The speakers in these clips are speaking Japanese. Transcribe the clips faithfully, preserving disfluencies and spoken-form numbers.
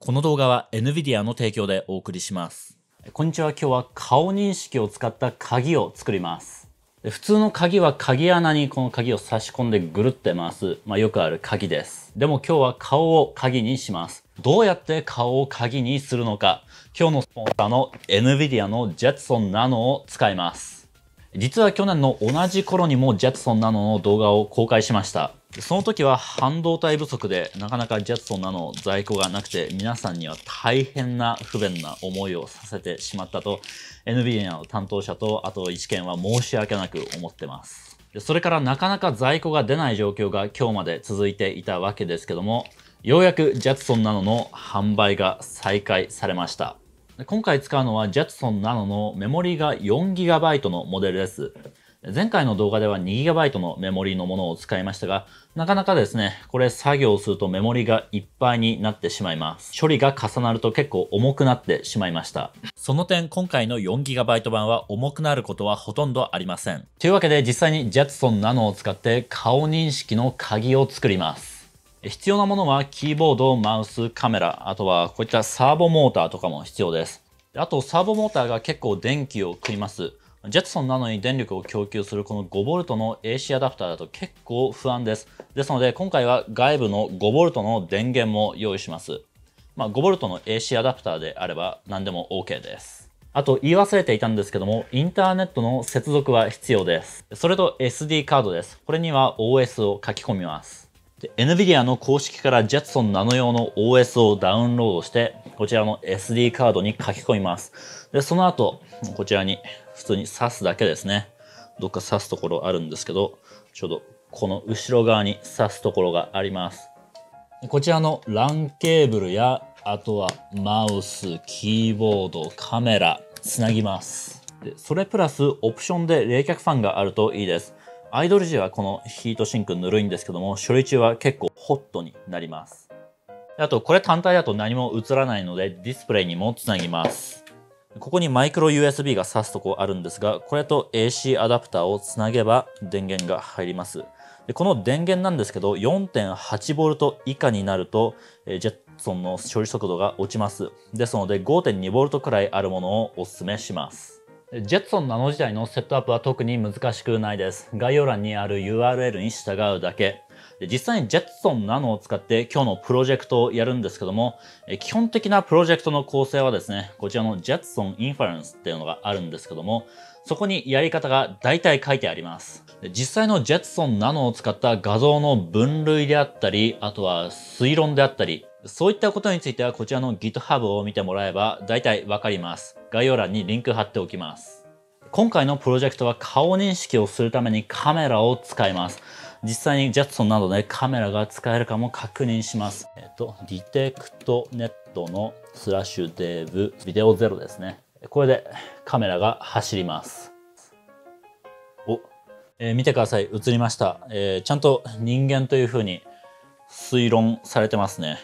この動画は エヌビディア の提供でお送りします。こんにちは。今日は顔認識を使った鍵を作ります。普通の鍵は鍵穴にこの鍵を差し込んでぐるって回す、まあ、よくある鍵です。でも今日は顔を鍵にします。どうやって顔を鍵にするのか、今日のスポンサーの エヌビディア の Jetson Nano を使います。実は去年の同じ頃にも Jetson Nano の動画を公開しました。その時は半導体不足でなかなか Jetson Nano 在庫がなくて皆さんには大変な不便な思いをさせてしまったと エヌビディア の担当者とあと一見は申し訳なく思ってます。それからなかなか在庫が出ない状況が今日まで続いていたわけですけども、ようやく Jetson Nano の販売が再開されました。今回使うのは Jetson Nano のメモリが よんギガバイト のモデルです。前回の動画では にギガバイト のメモリのものを使いましたが、なかなかですね、これ作業するとメモリがいっぱいになってしまいます。処理が重なると結構重くなってしまいました。その点、今回の よんギガバイト 版は重くなることはほとんどありません。というわけで実際に Jetson Nano を使って顔認識の鍵を作ります。必要なものはキーボード、マウス、カメラ、あとはこういったサーボモーターとかも必要です。あとサーボモーターが結構電気を食います。Jetson Nano に電力を供給するこの ごボルト の エーシー アダプターだと結構不安です。ですので今回は外部の ごボルト の電源も用意します。まあ、ごボルト の エーシー アダプターであれば何でも OK です。あと言い忘れていたんですけども、インターネットの接続は必要です。それと エスディー カードです。これには オーエス を書き込みます。で エヌビディア の公式から Jetson Nano 用の オーエス をダウンロードして、こちらの エスディー カードに書き込みます。で、その後、こちらに普通に挿すだけですね。どっか挿すところあるんですけど、ちょうどこの後ろ側に挿すところがあります。こちらの ラン ケーブルや、あとはマウス、キーボード、カメラ、つなぎます。で、それプラスオプションで冷却ファンがあるといいです。アイドル時はこのヒートシンクぬるいんですけども、処理中は結構ホットになります。あと、これ単体だと何も映らないので、ディスプレイにもつなぎます。ここにマイクロ ユーエスビー が挿すとこあるんですが、これと エーシー アダプターをつなげば電源が入ります。でこの電源なんですけど、よんてんはちボルト 以下になると、えー、Jetson の処理速度が落ちます。ですので ごてんにボルト くらいあるものをお勧めします。Jetson Nano 自体のセットアップは特に難しくないです。概要欄にある ユーアールエル に従うだけ。実際に Jetson Nano を使って今日のプロジェクトをやるんですけども、基本的なプロジェクトの構成はですね、こちらの Jetson Inference っていうのがあるんですけども、そこにやり方が大体書いてあります。実際の Jetson Nano を使った画像の分類であったり、あとは推論であったり、そういったことについてはこちらの GitHub を見てもらえば大体わかります。概要欄にリンク貼っておきます。今回のプロジェクトは顔認識をするためにカメラを使います。実際に Jetson などでカメラが使えるかも確認します。えっと、ディテクトネットのスラッシュデブビデオゼロですね。これでカメラが走ります。お、えー、見てください。映りました。えー、ちゃんと人間という風に推論されてますね。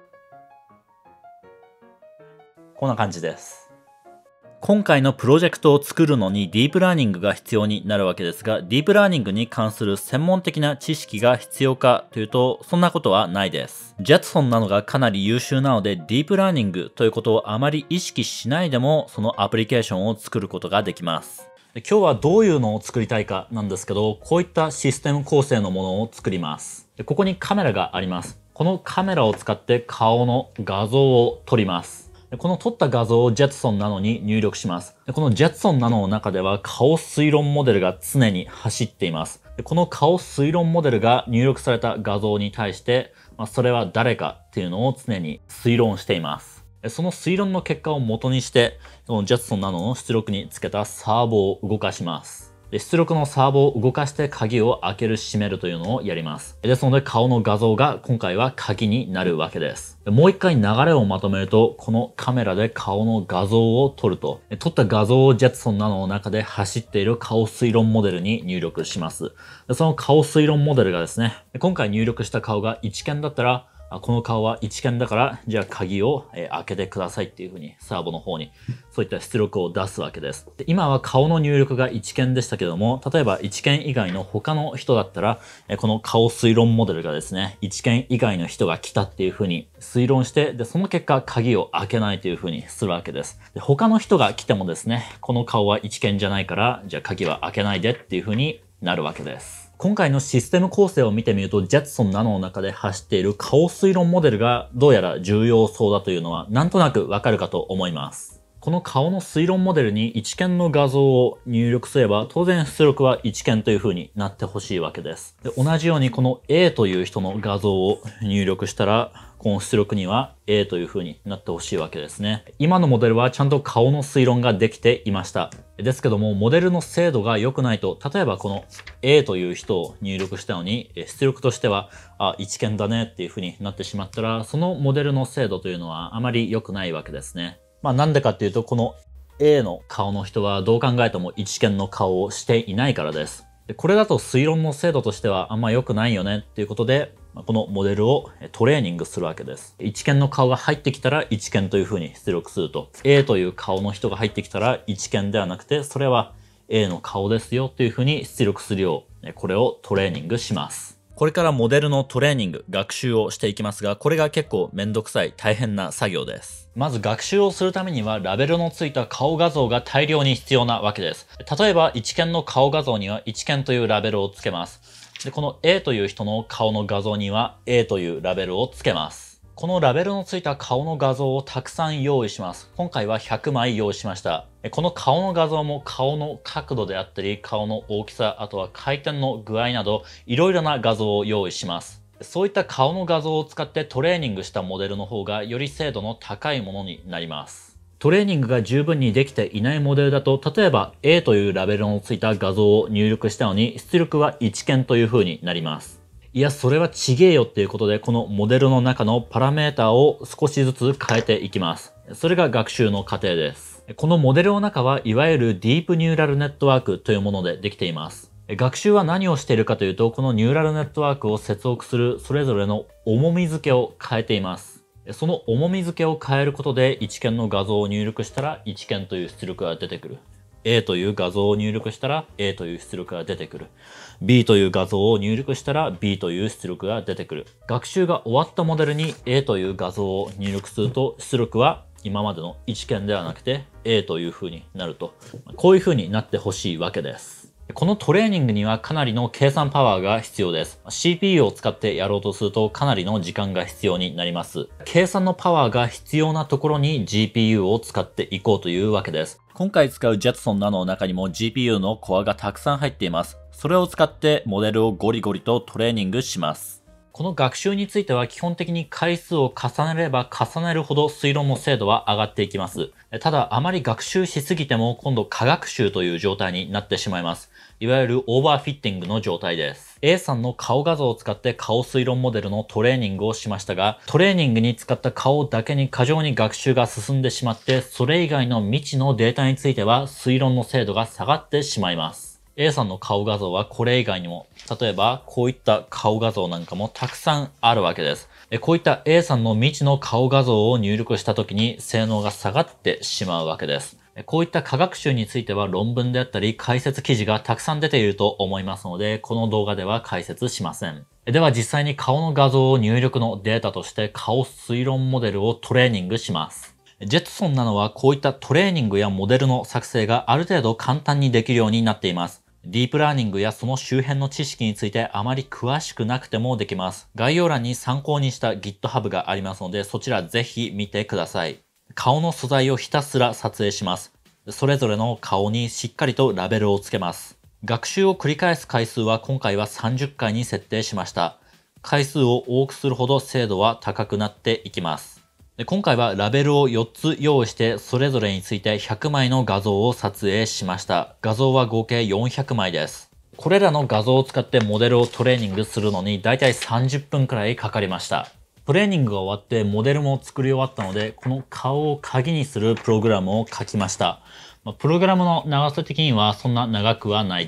こんな感じです。今回のプロジェクトを作るのにディープラーニングが必要になるわけですが、ディープラーニングに関する専門的な知識が必要かというと、そんなことはないです。Jetson なのがかなり優秀なので、ディープラーニングということをあまり意識しないでも、そのアプリケーションを作ることができます。で今日はどういうのを作りたいかなんですけど、こういったシステム構成のものを作ります。でここにカメラがあります。このカメラを使って顔の画像を撮ります。この撮った画像を Jetson Nano に入力します。この Jetson Nano の中では顔推論モデルが常に走っています。この顔推論モデルが入力された画像に対して、それは誰かっていうのを常に推論しています。その推論の結果を元にして、この Jetson Nano の出力につけたサーボを動かします。出力のサーボを動かして鍵を開ける閉めるというのをやります。ですので顔の画像が今回は鍵になるわけです。もう一回流れをまとめると、このカメラで顔の画像を撮ると、撮った画像を Jetson Nano の中で走っている顔推論モデルに入力します。その顔推論モデルがですね、今回入力した顔が一見だったら、 あ、この顔は一見だから、じゃあ鍵を、えー開けてくださいっていうふうにサーボの方にそういった出力を出すわけです。で、今は顔の入力が一見でしたけども、例えば一見以外の他の人だったら、えーこの顔推論モデルがですね、一見以外の人が来たっていうふうに推論して、で、その結果鍵を開けないというふうにするわけです。で、他の人が来てもですね、この顔は一見じゃないから、じゃあ鍵は開けないでっていうふうになるわけです。今回のシステム構成を見てみると、ジェットソンナノの中で走っている顔推論モデルがどうやら重要そうだというのはなんとなくわかるかと思います。この顔の推論モデルに一見の画像を入力すれば、当然出力は一見という風になってほしいわけです。で、同じようにこの A という人の画像を入力したら、この出力には A という風になってほしいわけですね。今のモデルはちゃんと顔の推論ができていました。ですけども、モデルの精度が良くないと、例えばこの A という人を入力したのに、出力としては、あ、一見だねっていう風になってしまったら、そのモデルの精度というのはあまり良くないわけですね。まあなんでかっていうと、この A の顔の人はどう考えても一見の顔をしていないからです。で、これだと推論の精度としてはあんま良くないよねっていうことで、このモデルをトレーニングするわけです。一見の顔が入ってきたら一見という風に出力すると。A という顔の人が入ってきたら一見ではなくて、それは A の顔ですよという風に出力するよう、これをトレーニングします。これからモデルのトレーニング、学習をしていきますが、これが結構めんどくさい大変な作業です。まず学習をするためにはラベルのついた顔画像が大量に必要なわけです。例えば一見の顔画像には一見というラベルをつけます。で、この A という人の顔の画像には A というラベルをつけます。このラベルのついた顔の画像をたくさん用意します。今回はひゃくまい用意しました。この顔の画像も顔の角度であったり、顔の大きさ、あとは回転の具合など、いろいろな画像を用意します。そういった顔の画像を使ってトレーニングしたモデルの方がより精度の高いものになります。トレーニングが十分にできていないモデルだと、例えば A というラベルのついた画像を入力したのに、出力は一見という風になります。いや、それはちげえよっていうことで、このモデルの中のパラメータを少しずつ変えていきます。それが学習の過程です。このモデルの中はいわゆるディープニューラルネットワークというものでできています。学習は何をしているかというと、このニューラルネットワークを接続するそれぞれの重み付けを変えています。その重み付けを変えることで一見の画像を入力したら一見という出力が出てくる。A という画像を入力したら A という出力が出てくる。B という画像を入力したら B という出力が出てくる。学習が終わったモデルに A という画像を入力すると出力は今までの一見ではなくて A という風になると。こういう風になってほしいわけです。このトレーニングにはかなりの計算パワーが必要です。シーピーユー を使ってやろうとするとかなりの時間が必要になります。計算のパワーが必要なところに ジーピーユー を使っていこうというわけです。今回使うジェットソンナノの中にも ジーピーユー のコアがたくさん入っています。それを使ってモデルをゴリゴリとトレーニングします。この学習については基本的に回数を重ねれば重ねるほど推論の精度は上がっていきます。ただあまり学習しすぎても今度過学習という状態になってしまいます。いわゆるオーバーフィッティングの状態です。A さんの顔画像を使って顔推論モデルのトレーニングをしましたが、トレーニングに使った顔だけに過剰に学習が進んでしまって、それ以外の未知のデータについては推論の精度が下がってしまいます。A さんの顔画像はこれ以外にも、例えばこういった顔画像なんかもたくさんあるわけです。こういった A さんの未知の顔画像を入力した時に性能が下がってしまうわけです。こういった科学習については論文であったり解説記事がたくさん出ていると思いますので、この動画では解説しません。では実際に顔の画像を入力のデータとして顔推論モデルをトレーニングします。ジェットソンなのはこういったトレーニングやモデルの作成がある程度簡単にできるようになっています。ディープラーニングやその周辺の知識についてあまり詳しくなくてもできます。概要欄に参考にした GitHub がありますので、そちらぜひ見てください。顔の素材をひたすら撮影します。それぞれの顔にしっかりとラベルをつけます。学習を繰り返す回数は今回はさんじゅっかいに設定しました。回数を多くするほど精度は高くなっていきます。で今回はラベルをよっつ用意してそれぞれについてひゃくまいの画像を撮影しました。画像は合計よんひゃくまいです。これらの画像を使ってモデルをトレーニングするのにだいたいさんじゅっぷんくらいかかりました。トレーニングが終わってモデルも作り終わったので、この顔を鍵にするプログラムを書きました。プログラムの長さ的にはそんな長くはないです。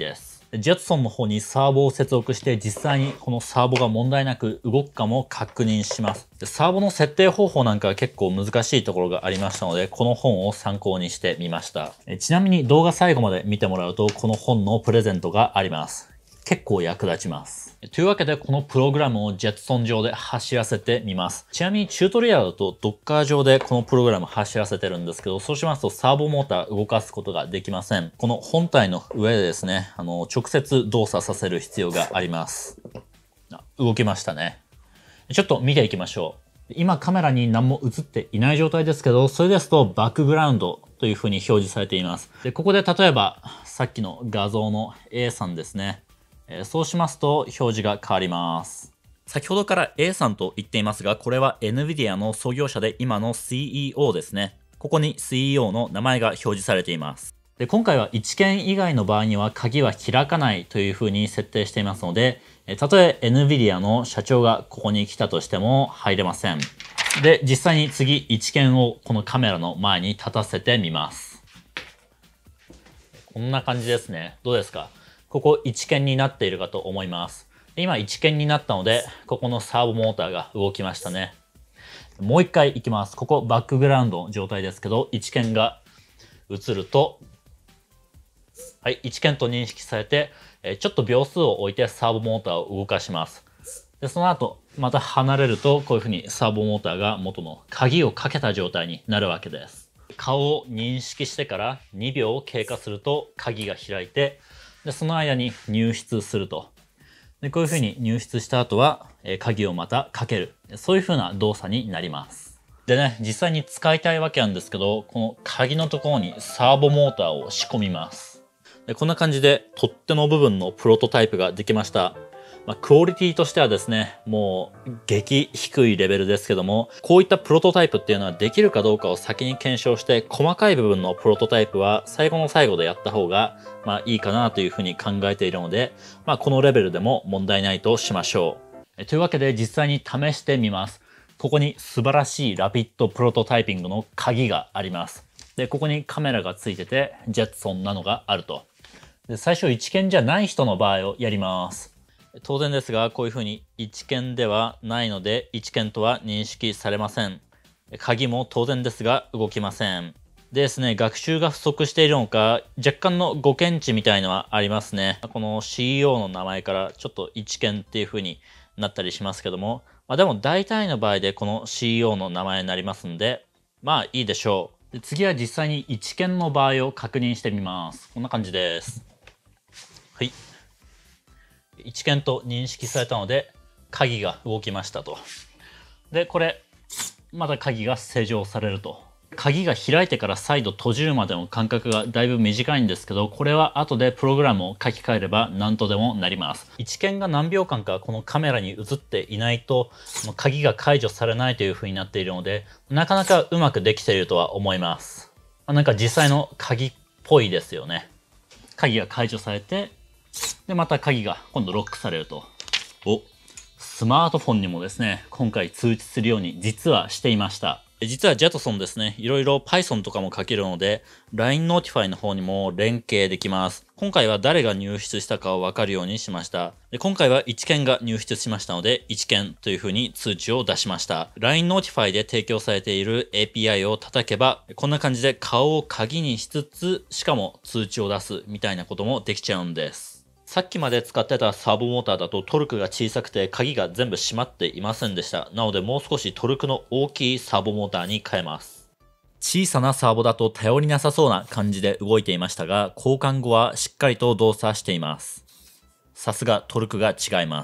ジェットソンの方にサーボを接続して実際にこのサーボが問題なく動くかも確認します。でサーボの設定方法なんかは結構難しいところがありましたので、この本を参考にしてみました。えちなみに動画最後まで見てもらうとこの本のプレゼントがあります。結構役立ちます。というわけでこのプログラムをジェットソン上で走らせてみます。ちなみにチュートリアルだと Docker 上でこのプログラム走らせてるんですけど、そうしますとサーボモーター動かすことができません。この本体の上でですね、あの直接動作させる必要があります。動きましたね。ちょっと見ていきましょう。今カメラに何も映っていない状態ですけど、それですとバックグラウンドという風に表示されています。で、ここで例えばさっきの画像の A さんですね。そうしますと表示が変わります。先ほどから A さんと言っていますが、これは エヌビディア の創業者で今の シーイーオー ですね。ここに シーイーオー の名前が表示されています。で、今回はいちけん以外の場合には鍵は開かないというふうに設定していますので、たとえ エヌビディア の社長がここに来たとしても入れません。で、実際に次いちけんをこのカメラの前に立たせてみます。こんな感じですね。どうですか？ここいちけんになっているかと思います。今いちけんになったので、ここのサーボモーターが動きましたね。もう一回いきます。ここバックグラウンドの状態ですけど、いちけんが映ると、はい、いちけんと認識されて、ちょっと秒数を置いてサーボモーターを動かします。で、その後、また離れると、こういうふうにサーボモーターが元の鍵をかけた状態になるわけです。顔を認識してからにびょう経過すると鍵が開いて、でその間に入室すると。でこういうふうに入室した後は、えー、鍵をまたかける。そういうふうな動作になります。でね、実際に使いたいわけなんですけど、この鍵のところにサーボモーターを仕込みます。でこんな感じで取っ手の部分のプロトタイプができました。まあ、クオリティとしてはですね、もう激低いレベルですけども、こういったプロトタイプっていうのはできるかどうかを先に検証して、細かい部分のプロトタイプは最後の最後でやった方がまあいいかなというふうに考えているので、まあこのレベルでも問題ないとしましょう。というわけで実際に試してみます。ここに素晴らしいラピッドプロトタイピングの鍵があります。で、ここにカメラがついてて、ジェットソンなのがあると。で最初いちけんじゃない人の場合をやります。当然ですが、こういうふうにいちけんではないので、いちけんとは認識されません。鍵も当然ですが動きません。でですね、学習が不足しているのか、若干の誤検知みたいのはありますね。この シーイーオー の名前からちょっといちけんっていうふうになったりしますけども、まあ、でも大体の場合でこの シーイーオー の名前になりますんで、まあいいでしょう。で次は実際にいちけんの場合を確認してみます。こんな感じです。はい。いちけんと認識されたので鍵が動きましたと。でこれまた鍵が施錠されると。鍵が開いてから再度閉じるまでの間隔がだいぶ短いんですけど、これは後でプログラムを書き換えれば何とでもなります。いちけんが何秒間かこのカメラに映っていないと鍵が解除されないという風になっているので、なかなかうまくできているとは思います。なんか実際の鍵っぽいですよね。鍵が解除されて、でまた鍵が今度ロックされると。お、スマートフォンにもですね、今回通知するように実はしていました。実はジェットソンですね、いろいろ Python とかも書けるので、ライン Notify の方にも連携できます。今回は誰が入室したかをわかるようにしました。で今回はいちけんが入室しましたので、いちけんという風に通知を出しました。ライン Notify で提供されている エーピーアイ を叩けば、こんな感じで顔を鍵にしつつ、しかも通知を出すみたいなこともできちゃうんです。さっきまで使ってたサーボモーターだとトルクが小さくて鍵が全部閉まっていませんでした。なのでもう少しトルクの大きいサーボモーターに変えます。小さなサーボだと頼りなさそうな感じで動いていましたが、交換後はしっかりと動作しています。さすがトルクが違います。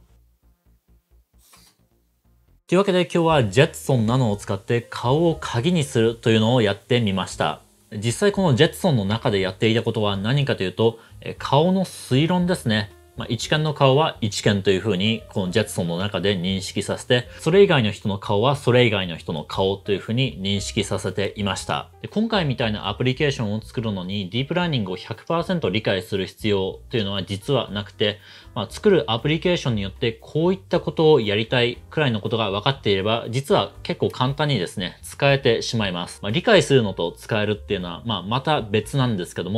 というわけで今日はジェットソンナノを使って顔を鍵にするというのをやってみました。実際このジェットソンの中でやっていたことは何かというと、顔の推論ですね。まあ、いちけんの顔はいちけんという風にこのジェットソンの中で認識させて、それ以外の人の顔はそれ以外の人の顔という風に認識させていました。で今回みたいなアプリケーションを作るのにディープラーニングを ひゃくパーセント 理解する必要というのは実はなくて、まあ、作るアプリケーションによってこういったことをやりたいくらいのことが分かっていれば、実は結構簡単にですね、使えてしまいます。まあ、理解するのと使えるっていうのは、まあ、また別なんですけども、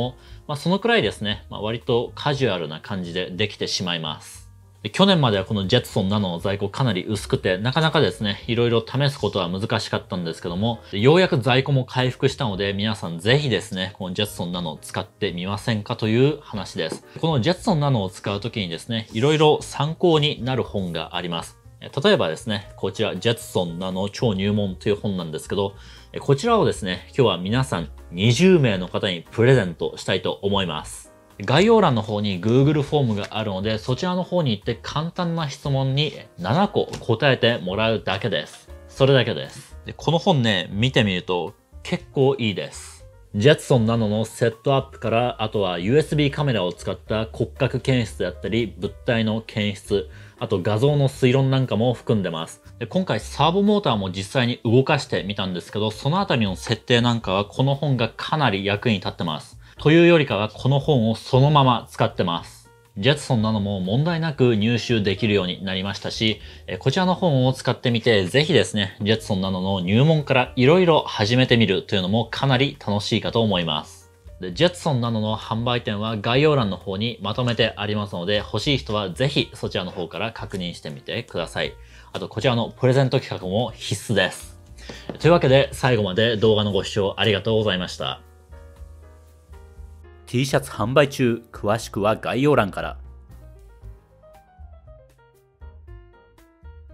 まあ、そのくらいですね、まあ、割とカジュアルな感じでできてしまいます。で去年まではこのジェッソンナノの在庫かなり薄くて、なかなかですね、いろいろ試すことは難しかったんですけども、ようやく在庫も回復したので、皆さんぜひですね、このジェッソンナノを使ってみませんかという話です。このジェッソンナノを使うときにですね、いろいろ参考になる本があります。例えばですね、こちら、ジェッソンナノ超入門という本なんですけど、こちらをですね、今日は皆さんにじゅうめいの方にプレゼントしたいと思います。概要欄の方に Google フォームがあるので、そちらの方に行って簡単な質問にななこ答えてもらうだけです。それだけです。でこの本ね、見てみると結構いいです。ジェッソンナノのセットアップから、あとは ユーエスビー カメラを使った骨格検出であったり、物体の検出、あと画像の推論なんかも含んでます。で今回サーボモーターも実際に動かしてみたんですけど、そのあたりの設定なんかはこの本がかなり役に立ってます。というよりかはこの本をそのまま使ってます。ジェッソンなのも問題なく入手できるようになりましたし、こちらの本を使ってみて、ぜひですね、ジェッソンなのの入門からいろいろ始めてみるというのもかなり楽しいかと思います。でジェッソンなのの販売店は概要欄の方にまとめてありますので、欲しい人はぜひそちらの方から確認してみてください。あとこちらのプレゼント企画も必須です。というわけで最後まで動画のご視聴ありがとうございました。T シャツ販売中、詳しくは概要欄から。